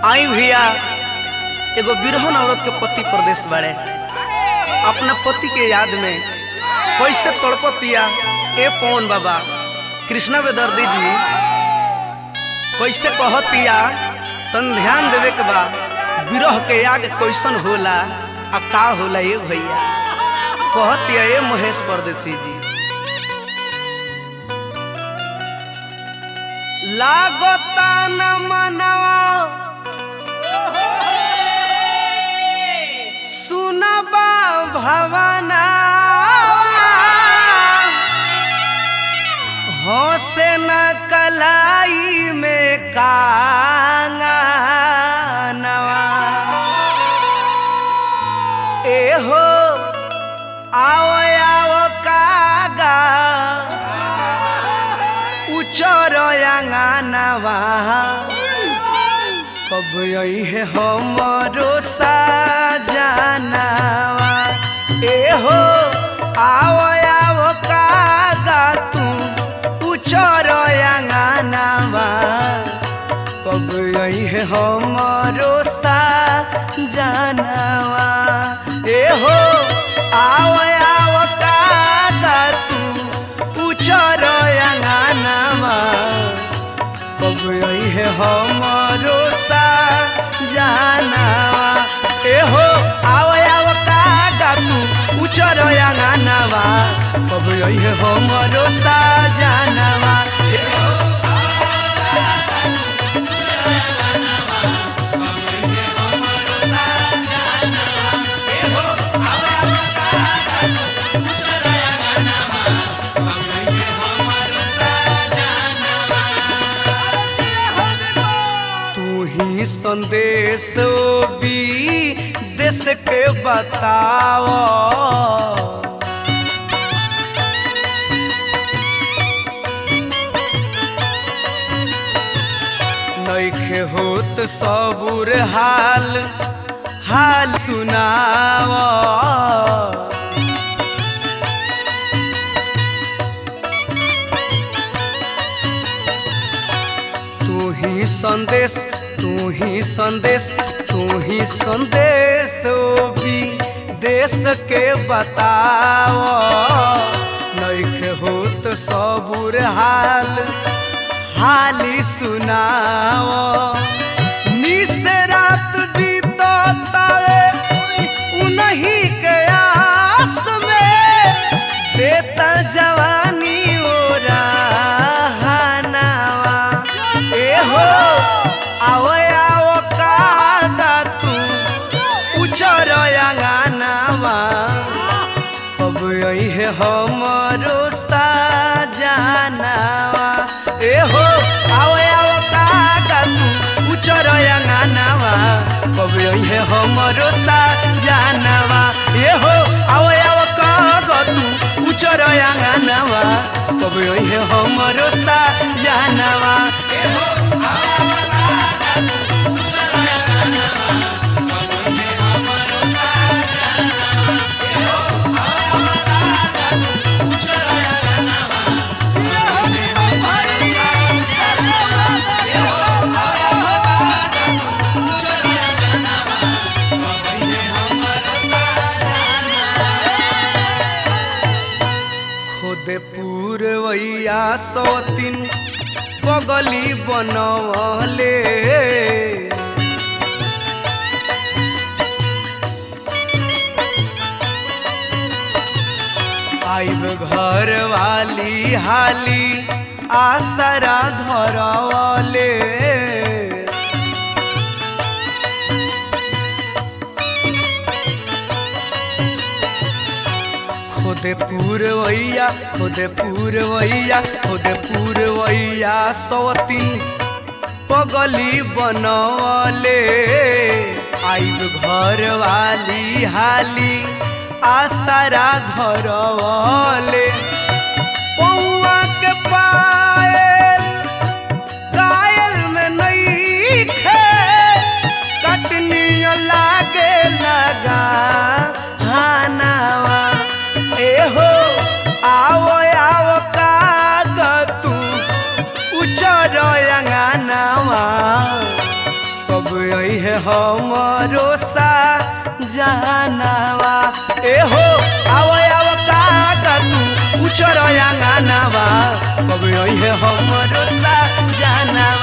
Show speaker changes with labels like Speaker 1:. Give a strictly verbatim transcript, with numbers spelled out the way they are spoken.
Speaker 1: आई भैया एगो बिरहन औरत के पति प्रदेश बाड़े अपना पति के याद में कैसे तड़पतिया ए पवन बाबा कृष्णा बेदर्दी जी कैसे कहतिया तन ध्यान देवे के बा बिरह के आग कैसन होला आ का होला ये भैया कहतिया ए महेश परदेसी जी लागता न मनवा सुनबा भवना होसे न कलाई में कांगनवा एहो आओ आओ कागा उचर अंगनवा कब यही है हमरो साजनवा एहो आओ आओ कागा तू उचर अंगनवा कब यही है हमरो साजनवा एहो आओ आओ कागा तू उचर अंगनवा कब यही है हमरो साजनवा एहो आओ आओ कागा तू उचर अंगनवा कब यही है हमरो साजनवा संदेश भी देश के बताओ नइखे होत सबुर हाल हाल सुनाओ तू ही संदेश तू ही संदेश तू ही संदेश भी देश के बताओ नइखे होत सबुर हाल हाली सुनाओ निस रात बीततावे उन्हीं के आस में देता जवानी ओरा हनावा एहो आओ आओ कागा तू उचर अंगनवा कब यही है हमरो साजनवा एहो आओ आओ कागा तू उचर अंगनवा कब यही है हमरो साजनवा एहो आओ आओ कागा तू उचर अंगनवा कब यही है हमरो साजनवा एहो पूरवैया सौतीन पगली बनवले आइब घर वाली हाली आसरा धरवले खुदे पूरवैया खुदे पूरवैया खुदे पूरवैया सौतीन पगली बनवले आइब घर वाली हाली आसरा धरवले पौआ के पायल कायल में नइखे कटनी लागे लगा हनावा एहो आओ आओ कागा तू उचर अंगनवा कब है हमरो सा जहानावा ए हो आव आव काका तू उचर आंगनावा कभी है हमरो सा जहानावा